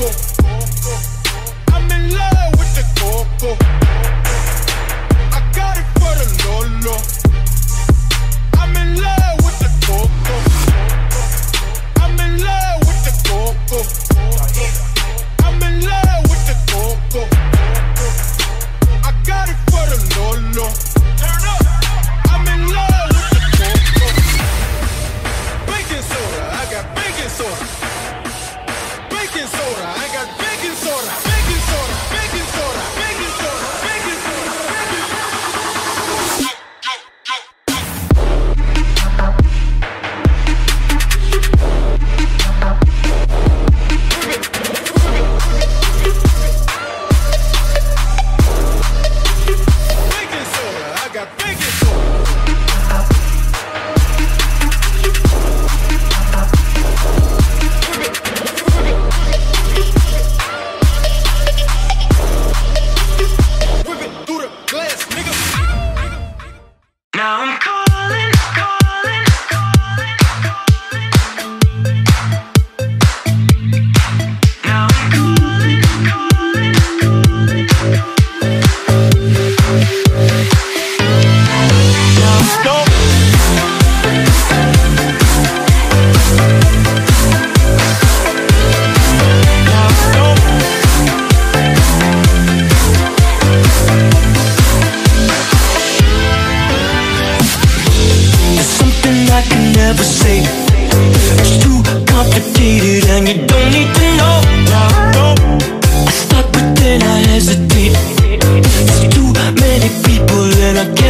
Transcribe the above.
I'm in love with the Coco. I got it for the Lolo. I'm in love with the Coco. I'm in love with the Coco. I'm in love with the Coco. I got it for the Lolo. Turn up. I'm in love with the Coco. Baking soda, I got baking soda. Baking soda, I got baking soda. Baking soda, baking soda, baking soda, baking soda, baking soda. Baking soda, I got baking soda. Whip it through the glass, nigga. Now I'm calling, calling, calling, calling. Now I'm calling, calling, calling. Now let's go. Now let's go. There's something I can never say. It's too complicated and you don't need to know. Now go. I start but then I hesitate. There's too many people and I